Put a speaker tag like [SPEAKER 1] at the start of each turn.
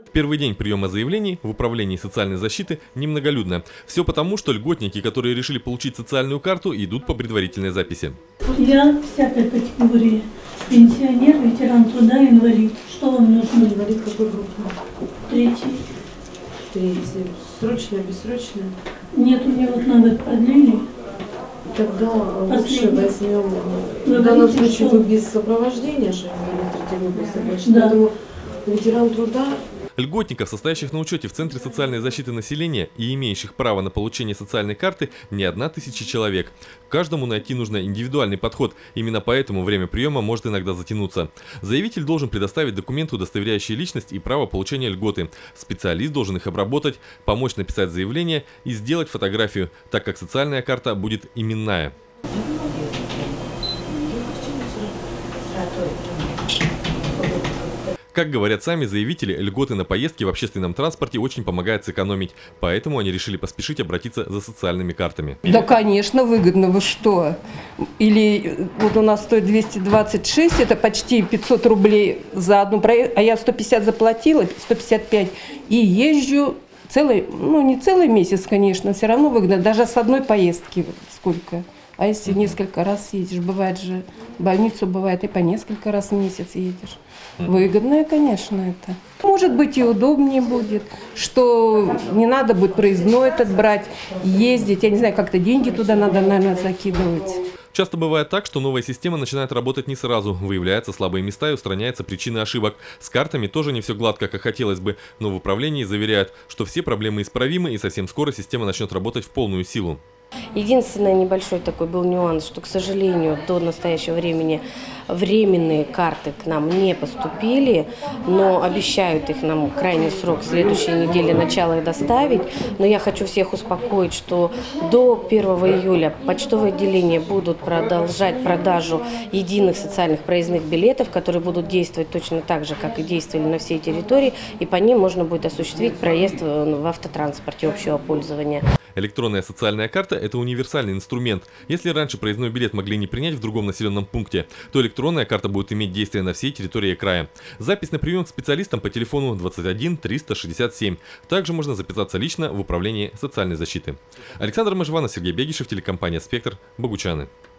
[SPEAKER 1] В первый день приема заявлений в управлении социальной защиты немноголюдно. Все потому, что льготники, которые решили получить социальную карту, идут по предварительной записи.
[SPEAKER 2] Я 10-й категории. Пенсионер, ветеран труда, инвалид. Что вам нужно?
[SPEAKER 3] Инвалид какой группы?
[SPEAKER 2] 3-й.
[SPEAKER 3] 3-й. Срочная, бессрочная?
[SPEAKER 2] Нет, у меня вот на год продлили.
[SPEAKER 3] Тогда лучше возьмем. В данном случае вы без сопровождения же имели.
[SPEAKER 2] Да.
[SPEAKER 3] Поэтому ветеран труда.
[SPEAKER 1] Льготников, состоящих на учете в Центре социальной защиты населения и имеющих право на получение социальной карты, не 1000 человек. Каждому найти нужно индивидуальный подход, именно поэтому время приема может иногда затянуться. Заявитель должен предоставить документы, удостоверяющие личность и право получения льготы. Специалист должен их обработать, помочь написать заявление и сделать фотографию, так как социальная карта будет именная. Как говорят сами заявители, льготы на поездки в общественном транспорте очень помогают сэкономить, поэтому они решили поспешить обратиться за социальными картами.
[SPEAKER 4] Да, конечно, выгодно, вы что? Или вот у нас стоит 226, это почти 500 рублей за одну проезд, а я 150 заплатила, 155, и езжу целый, ну не целый месяц, конечно, все равно выгодно, даже с одной поездки сколько. А если несколько раз едешь, бывает же, в больницу бывает и по несколько раз в месяц едешь. Выгодно, конечно, это. Может быть, и удобнее будет, что не надо будет проездной этот брать, ездить. Я не знаю, как-то деньги туда надо, наверное, закидывать.
[SPEAKER 1] Часто бывает так, что новая система начинает работать не сразу, выявляются слабые места и устраняются причины ошибок. С картами тоже не все гладко, как хотелось бы, но в управлении заверяют, что все проблемы исправимы и совсем скоро система начнет работать в полную силу.
[SPEAKER 5] Единственный небольшой такой был нюанс, что, к сожалению, до настоящего времени временные карты к нам не поступили, но обещают их нам крайний срок следующей недели, начало их доставить. Но я хочу всех успокоить, что до 1 июля почтовые отделения будут продолжать продажу единых социальных проездных билетов, которые будут действовать точно так же, как и действовали на всей территории, и по ним можно будет осуществить проезд в автотранспорте общего пользования.
[SPEAKER 1] Электронная социальная карта – это универсальный инструмент. Если раньше проездной билет могли не принять в другом населенном пункте, то электронная карта будет иметь действие на всей территории края. Запись на прием к специалистам по телефону 21 367. Также можно записаться лично в управлении социальной защиты. Александр Межванов, Сергей Бегишев, телекомпания «Спектр», Богучаны.